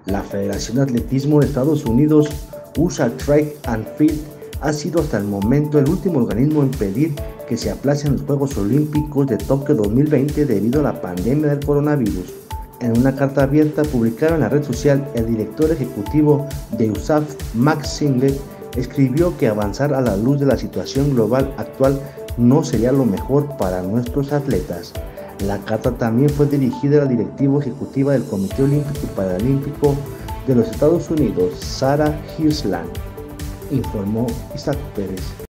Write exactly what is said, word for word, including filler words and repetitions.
La Federación de Atletismo de Estados Unidos, U S A Track and Field, ha sido hasta el momento el último organismo en pedir que se aplacen los Juegos Olímpicos de Tokio dos mil veinte debido a la pandemia del coronavirus. En una carta abierta publicada en la red social, el director ejecutivo de U S A F, Max Singlet, escribió que avanzar a la luz de la situación global actual no sería lo mejor para nuestros atletas. La carta también fue dirigida a la directiva ejecutiva del Comité Olímpico y Paralímpico de los Estados Unidos, Sarah Hirschland, informó Isaac Pérez.